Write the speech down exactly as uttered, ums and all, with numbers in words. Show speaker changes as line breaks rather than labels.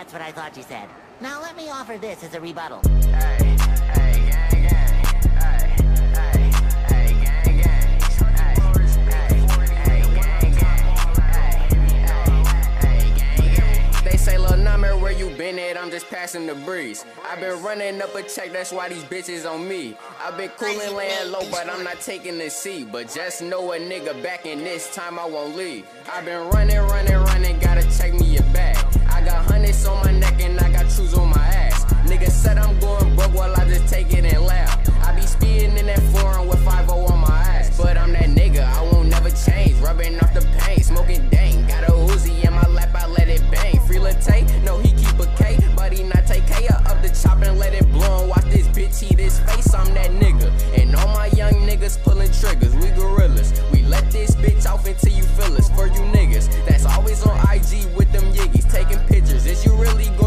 That's what I thought you said. Now let me offer this as a rebuttal.
Hey, hey, gang, gang. Hey, hey, hey, gang, gang. Hey, hey, hey, gang, gang. Hey, hey, gang, gang. They say, Lil Number, where you been at? I'm just passing the breeze. I've been running up a check, that's why these bitches on me. I've been coolin', laying low, but I'm not taking the seat. But just know a nigga back in this time I won't leave. I've been running, running, running, gotta check me your bag. I got hundreds on my neck and I got shoes on my ass. Nigga said I'm going broke while I just take it and laugh. I be speeding in that foreign with five oh on my ass. But I'm that nigga, I won't never change. Rubbing off the paint, smoking dang. Got a Uzi in my lap, I let it bang. Free Latte, no he keep a K, but he not take K up the chop and let it blow and watch this bitch eat his face. I'm that nigga, and all my young niggas pulling triggers. We gorillas, we let this bitch off until you feel us. For you niggas that's always on I G with them yiggies taking pictures, is you really going